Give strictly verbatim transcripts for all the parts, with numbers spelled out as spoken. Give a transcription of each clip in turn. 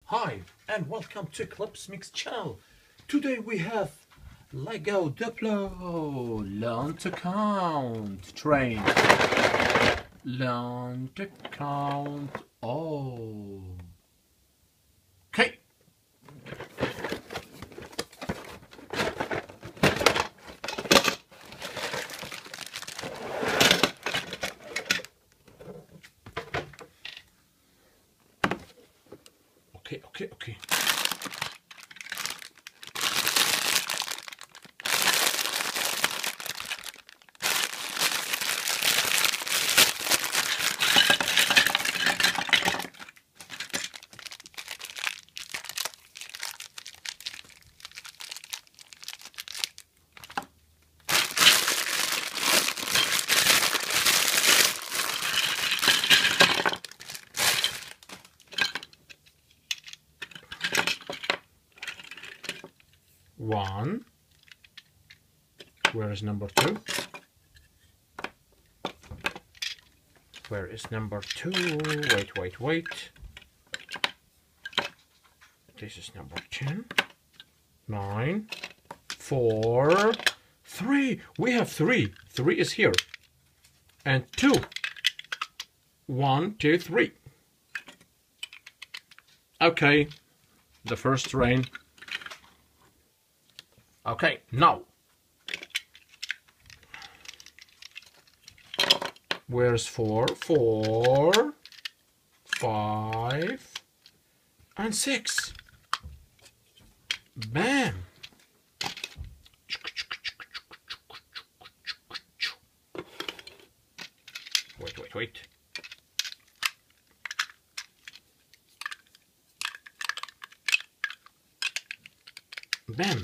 Hi and welcome to Clipsmixxx channel. Today we have Lego Duplo Learn to Count train. Learn to count all. Okay. Okay, okay, okay. One. Where is number two? Where is number two? Wait, wait, wait. This is number ten. Nine. Four. Three. We have three. Three is here. And two. One, two, three. Okay. The first train. Okay, now. Where's four? Four, five, and six. Bam. Wait, wait, wait. Bam.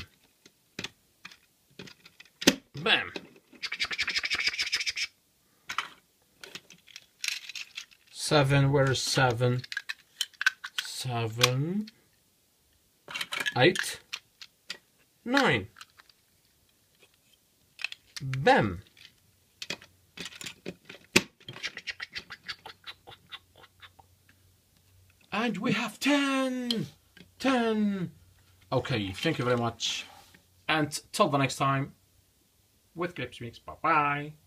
Bam. Seven, where's seven? Seven. Eight. Nine. Bam. And we have ten. Ten. Okay, thank you very much. And till the next time with Clipsmixxx. Bye bye.